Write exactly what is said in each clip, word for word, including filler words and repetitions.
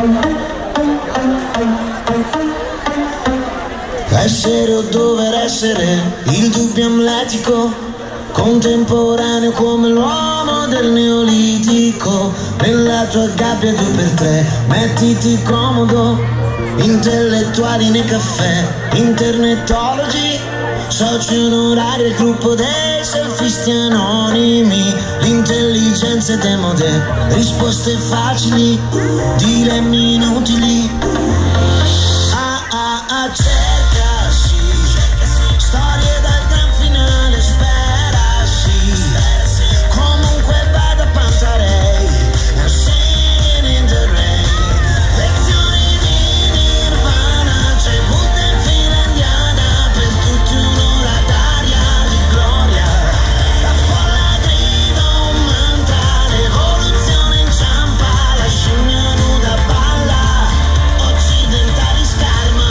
Essere o dover essere, il dubbio amletico, contemporaneo come l'uomo del neolitico. Nella tua gabbia due per tre, mettiti comodo, intellettuali nei caffè, internetologi, soci onorari al gruppo dei selfisti anonimi. L'intelligenza è demode, risposte facili, dilemmi inutili. Ah ah ah, cerca sì, storie dal gran finale, spera sì, comunque vada Pantarei, I'm singing in the rain. Lezioni di Nirvana, c'è Buddha in fila indiana, per tutti un'ora d'aria di gloria. La folla grida un mantra, l'evoluzione inciampa, la scimmia nuda balla, occidentali scarma,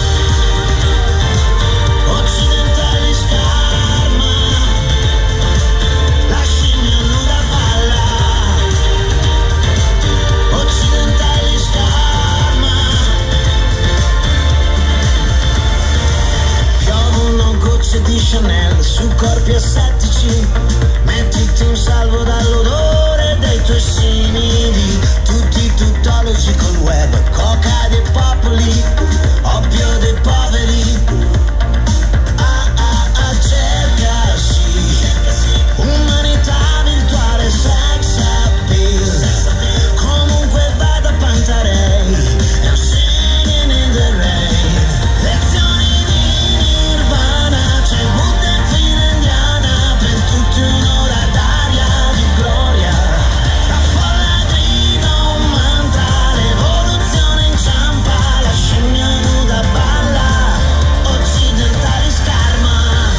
occidentali scarma, la scimmia nuda balla, occidentali scarma. Piovono gocce di Chanel su corpi assettici, mettiti un salvo dall'odore dei tuoi simili, tutti tuttologi col web, coca dei popoli, oppio dei poveri. Ah ah ah, cerca sì, umanità virtuale, sex appeal, comunque vada Pantarei, I'm singing in the rain. Lezioni di Nirvana, c'è Buddha in fila indiana, per tutti un'ora d'aria di gloria. La folla grida un mantra, l'evoluzione inciampa, la scimmia nuda balla, occidentali scarma,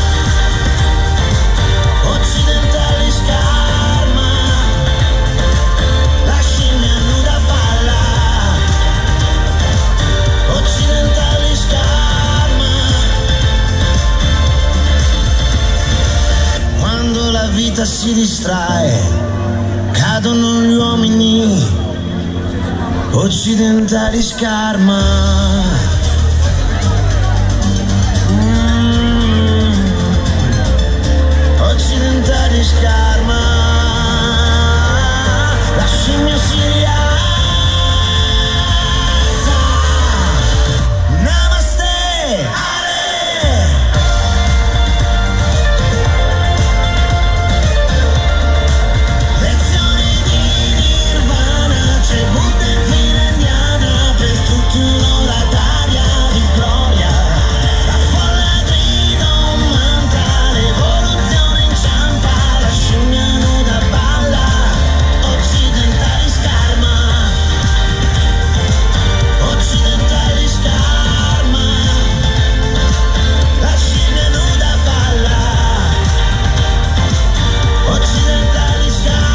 occidentali scarma, la scimmia nuda balla, occidentali scarma. Quando la vita si distrae, cadono gli uomini, occidentali scarma. Mm. Occidentali scarma, la scimmia si rialza. Namaste, Hare. Lezioni di Nirvana, c'è Buddha in fila indiana, per tutti un'ora d'aria di gloria. La folla grida un mantra, l'evoluzione inciampa, la scimmia nuda balla, occidentali scarma, occidentali scarma, la scimmia nuda balla, occidentali scarma.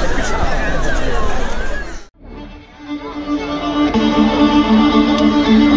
No,